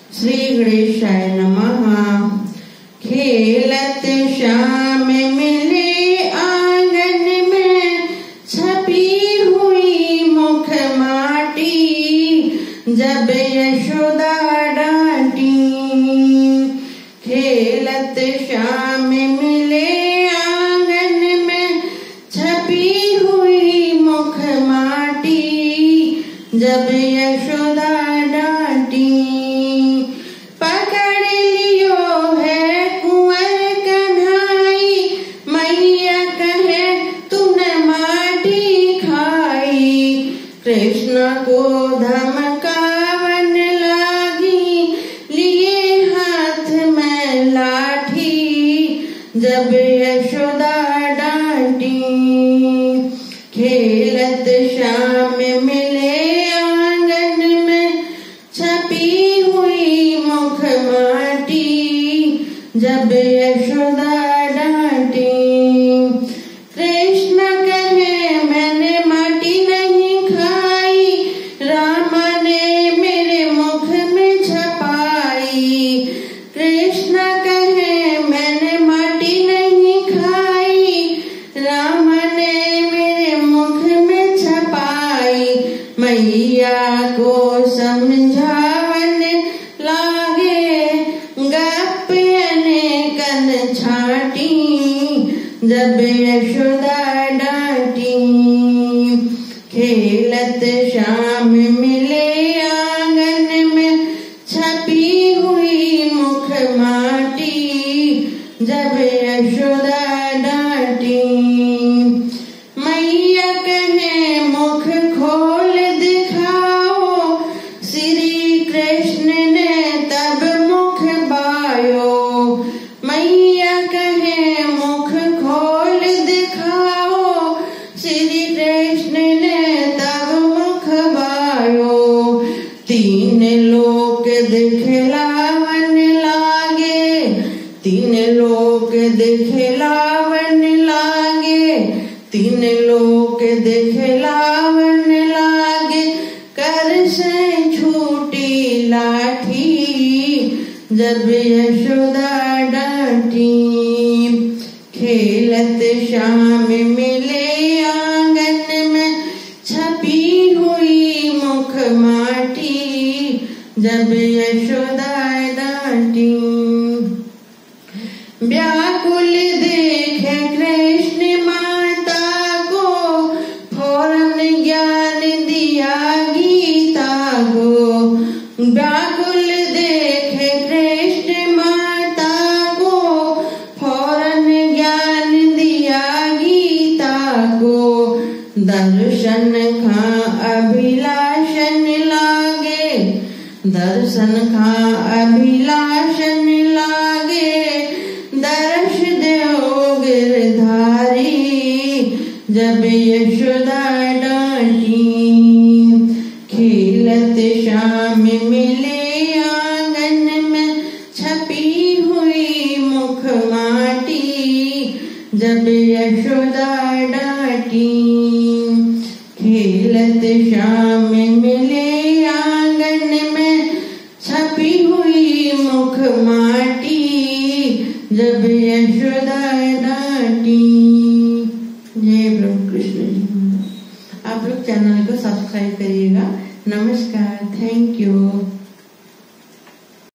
श्री गणेशाय नमः। खेलत श्याम मिले आंगन में, छपी हुई मुख माटी, जब यशोदा डांटी। खेलत श्याम मिले आंगन में, छपी हुई मुख माटी, जब यशोदा डांटी। पकड़ लियो है कुंवर कन्हाई, मैया कहे तूने माटी खाई। कृष्ण को धमकावन लागी, लिए हाथ में लाठी, जब यशोदा डांटी। खेलत श्याम मिले आंगन में, छपी हुई मुख माटी, जब यशोदा डांटी। कृष्ण कहे मैंने माटी नहीं खाई, रामा ने मेरे मुख में छपाई। कृष्ण कहे मैंने माटी नहीं खाई, रामा ने मेरे मुख में छपाई। मैया को समझावन लागे, गप अनेकन छाटी, जब यशोदा डांटी। खेलत श्याम मिले आंगन में, छपी हुई मुख माटी, जब यशोदा डांटी। मैया कहे मुख खोल दिखाओ, श्री कृष्ण ने तब मुख बायो। मैया कहे मुख खोल दिखाओ, श्री कृष्ण ने तब मुख बायो। तीन लोक दिखलावन लागे, तीन लोक दिखलावन लागे, तीन लोक दिखलावन लागे। कर से छूटी लाठी, जब यशोदा डांटी। खेलत श्याम मिले आंगन में, छपी हुई मुख माटी, जब यशोदा डांटी। व्याकुल देखे कृष्ण माता को, फौरन ज्ञान दिया गीता को। व्याकुल देखे कृष्ण माता को, फौरन ज्ञान दिया गीता को। दर्शन खा अभिलाषन लागे, दर्शन खा अभिलाषन लागे। दर्श देओ गिरधारी, जब यशोदा डांटी। खेलत श्याम मिले आंगन में, छपी हुई मुख माटी, जब यशोदा डांटी। खेलत श्याम मिले आंगन में, छपी हुई मुख माटी, जब यशोदा डांटी।